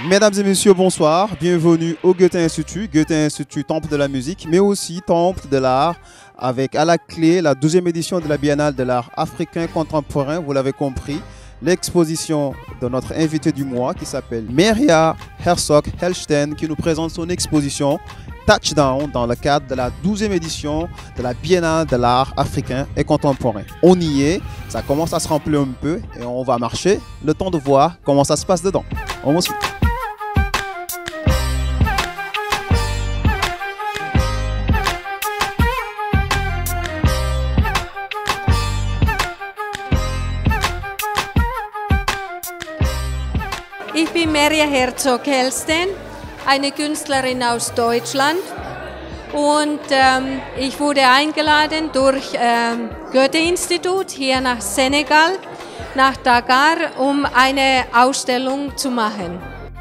Mesdames et messieurs, bonsoir. Bienvenue au Goethe Institut. Goethe Institut, temple de la musique, mais aussi temple de l'art, avec à la clé la 12e édition de la Biennale de l'art africain contemporain, vous l'avez compris. L'exposition de notre invité du mois qui s'appelle Merya Herzog-Helsten, qui nous présente son exposition Touchdown dans le cadre de la 12e édition de la Biennale de l'art africain et contemporain. On y est, ça commence à se remplir un peu et on va marcher, le temps de voir comment ça se passe dedans. On va suivre. Ich bin Merya Herzog-Helsten, eine Künstlerin aus Deutschland, und ich wurde eingeladen durch Goethe-Institut hier nach Senegal, nach Dakar, um eine Ausstellung zu machen.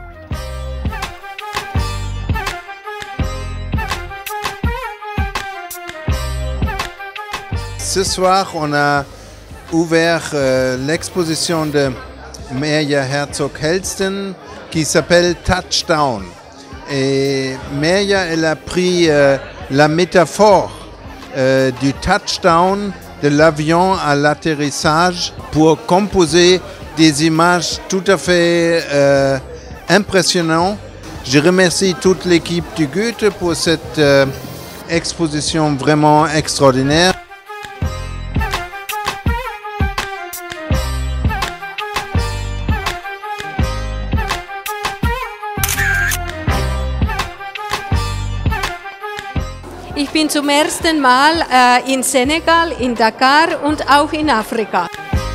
Ce soir, on a ouvert l'exposition de Merya Herzog-Helsten qui s'appelle Touchdown. Et Merya, elle a pris la métaphore du touchdown de l'avion à l'atterrissage pour composer des images tout à fait impressionnantes. Je remercie toute l'équipe du Goethe pour cette exposition vraiment extraordinaire. Ich bin zum ersten Mal in Senegal, in Dakar und auch in Afrika.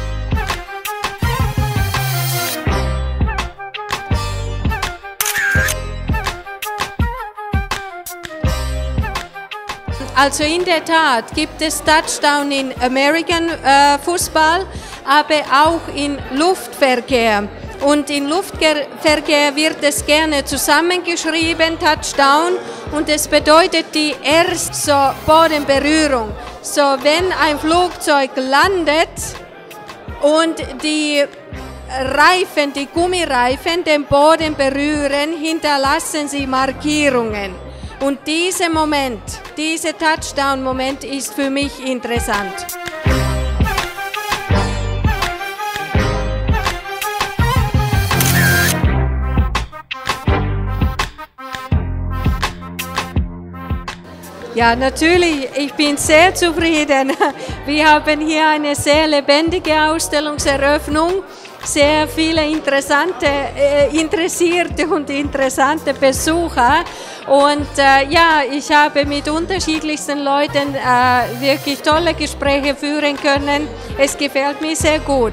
Also in der Tat gibt es Touchdown in American Fußball, aber auch in Luftverkehr. Und in Luftverkehr wird es gerne zusammengeschrieben, Touchdown, und es bedeutet die erste Bodenberührung. So, wenn ein Flugzeug landet und die Reifen, die Gummireifen den Boden berühren, hinterlassen sie Markierungen. Und dieser Moment, dieser Touchdown-Moment ist für mich interessant. Ja, natürlich, ich bin sehr zufrieden. Wir haben hier eine sehr lebendige Ausstellungseröffnung, sehr viele interessierte und interessante Besucher. Und ja, ich habe mit unterschiedlichsten Leuten wirklich tolle Gespräche führen können. Es gefällt mir sehr gut.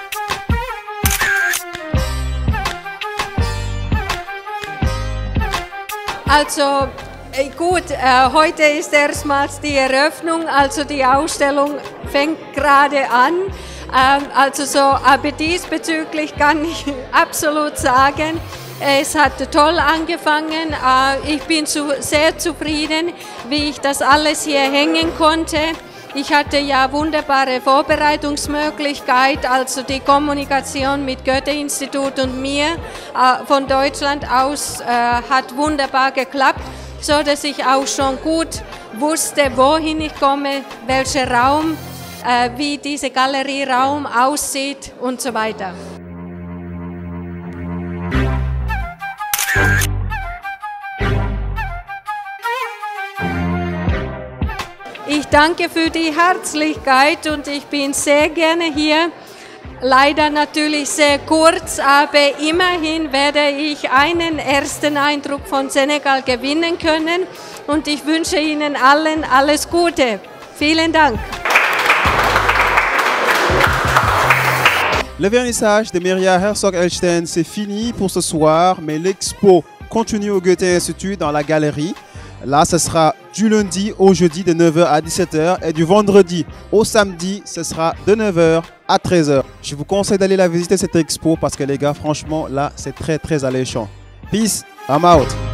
Also, gut, heute ist erstmals die Eröffnung, also die Ausstellung fängt gerade an. Aber diesbezüglich kann ich absolut sagen, es hat toll angefangen. Ich bin sehr zufrieden, wie ich das alles hier hängen konnte. Ich hatte ja wunderbare Vorbereitungsmöglichkeit, also die Kommunikation mit Goethe-Institut und mir von Deutschland aus hat wunderbar geklappt, so dass ich auch schon gut wusste, wohin ich komme, welcher Raum, wie dieser Galerieraum aussieht und so weiter. Ich danke für die Herzlichkeit und ich bin sehr gerne hier. Leider natürlich sehr kurz, aber immerhin werde ich einen ersten Eindruck von Senegal gewinnen können und ich wünsche Ihnen allen alles Gute. Vielen Dank. Le vernissage de Merya Herzog-Helsten, c'est fini pour ce soir, mais l'expo continue au Goethe Institut dans la galerie. Là, ce sera du lundi au jeudi de 9h à 17h et du vendredi au samedi, ce sera de 9h à 13h. Je vous conseille d'aller la visiter cette expo parce que les gars, franchement, là, c'est très alléchant. Peace, I'm out.